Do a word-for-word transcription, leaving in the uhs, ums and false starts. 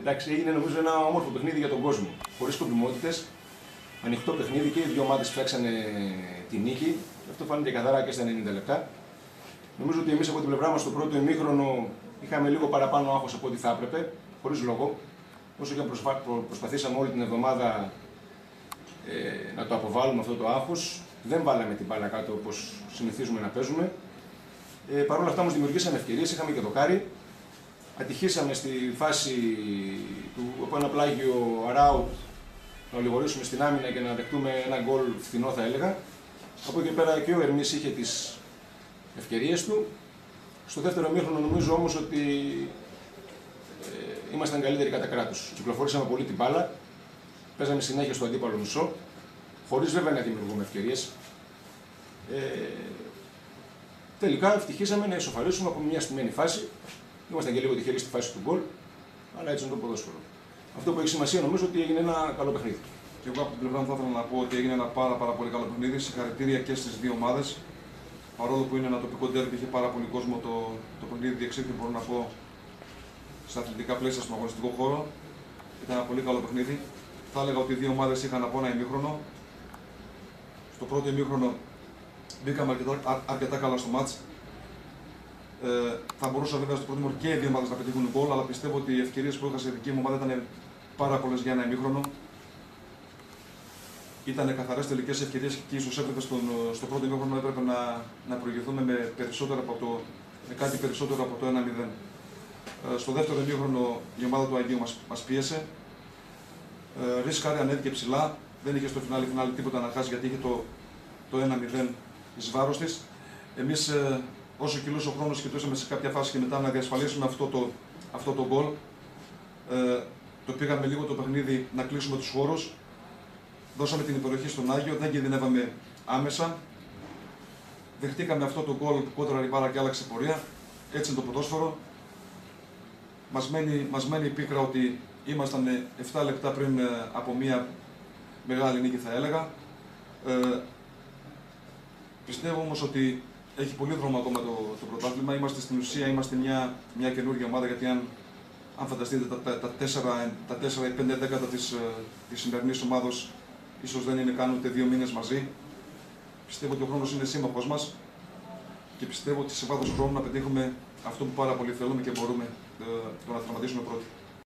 Εντάξει, έγινε νομίζω ένα όμορφο παιχνίδι για τον κόσμο. Χωρίς σκοπιμότητες. Ανοιχτό παιχνίδι και οι δύο ομάδες φτιάξανε τη νίκη. Αυτό φάνηκε καθαρά και στα ενενήντα λεπτά. Νομίζω ότι εμείς από την πλευρά μας στο πρώτο ημίχρονο είχαμε λίγο παραπάνω άγχος από ό,τι θα έπρεπε, χωρίς λόγο. Όσο και προσπα... προσπαθήσαμε όλη την εβδομάδα ε, να το αποβάλουμε αυτό το άγχος, δεν βάλαμε την μπάλα κάτω όπως συνηθίζουμε να παίζουμε. Ε, Παρ' όλα αυτά όμως δημιουργήσαμε ευκαιρίες, είχαμε και δοκάρι. Ατυχήσαμε στη φάση του από ένα πλάγιο αράουτ να ολιγορήσουμε στην άμυνα και να δεχτούμε ένα γκολ φθηνό, θα έλεγα. Από εκεί πέρα και ο Ερμής είχε τις ευκαιρίες του. Στο δεύτερο ημίχρονο νομίζω όμως ότι ε, ήμασταν καλύτεροι κατά κράτους. Κυκλοφορήσαμε πολύ την μπάλα, παίζαμε συνέχεια στο αντίπαλο μισό, χωρίς βέβαια να δημιουργούμε ευκαιρίες. Ε, τελικά ευτυχήσαμε να ισοφαρίσουμε από μια στημένη φάση. Ήμασταν και λίγο τυχεροί στη φάση του γκολ, αλλά έτσι είναι το ποδόσφαιρο. Αυτό που έχει σημασία νομίζω ότι έγινε ένα καλό παιχνίδι. Και εγώ από την πλευρά μου θα ήθελα να πω ότι έγινε ένα πάρα, πάρα πολύ καλό παιχνίδι. Συγχαρητήρια και στις δύο ομάδες. Παρόλο που είναι ένα τοπικό ντέρμπι, είχε πάρα πολύ κόσμο, το, το παιχνίδι διεξήχθη, μπορώ να πω, στα αθλητικά πλαίσια, στον αγωνιστικό χώρο. Ήταν ένα πολύ καλό παιχνίδι. Θα έλεγα ότι οι δύο ομάδες είχαν από ένα ημίχρονο. Στο πρώτο ημίχρονο μπήκαμε αρκετά, αρκετά καλά στο μάτς. Ε, θα μπορούσα βέβαια στο πρώτο ημίχρονο και οι δύο ομάδες να πετύχουν γκολ, αλλά πιστεύω ότι οι ευκαιρίες που είχα σε δική μου ομάδα ήταν πάρα πολλές για ένα ημίχρονο. Ήταν καθαρές τελικές ευκαιρίες και ίσως έπρεπε στον, στο πρώτο ημίχρονο έπρεπε να, να προηγηθούμε με, περισσότερο από το, με κάτι περισσότερο από το ένα μηδέν. Ε, στο δεύτερο ημίχρονο η ομάδα του Αγίου μας, μας πίεσε. Ε, ρίσκαρε, ανέβηκε ψηλά. Δεν είχε στο φινάλι, φινάλι τίποτα να χάσει γιατί είχε το, το ένα μηδέν εις βάρος της. Εμείς ε, όσο κυλούσε ο χρόνος κοιτούσαμε σε κάποια φάση και μετά να διασφαλίσουμε αυτό το, αυτό το γκολ. Ε, το πήγαμε λίγο το παιχνίδι να κλείσουμε τους χώρους. Δώσαμε την υποδοχή στον Άγιο, δεν κινδυνεύαμε άμεσα. Δεχτήκαμε αυτό το γκολ που κόντρα η μπάλα και άλλαξε πορεία. Έτσι είναι το ποδόσφαιρο. Μας μένει, μας μένει η πίκρα ότι ήμασταν επτά λεπτά πριν από μια μεγάλη νίκη, θα έλεγα. Ε, πιστεύω όμως ότι έχει πολύ δρόμο ακόμα το, το πρωτάθλημα. Είμαστε στην ουσία είμαστε μια, μια καινούργια ομάδα, γιατί αν, αν φανταστείτε τα, τα τέσσερα ή πέντε δέκατα της, της σημερινής ομάδος ίσως δεν είναι καν ούτε δύο μήνες μαζί. Πιστεύω ότι ο χρόνος είναι σύμμαχος μας και πιστεύω ότι σε βάθος χρόνου να πετύχουμε αυτό που πάρα πολύ θέλουμε και μπορούμε, το να τερματίσουμε πρώτοι.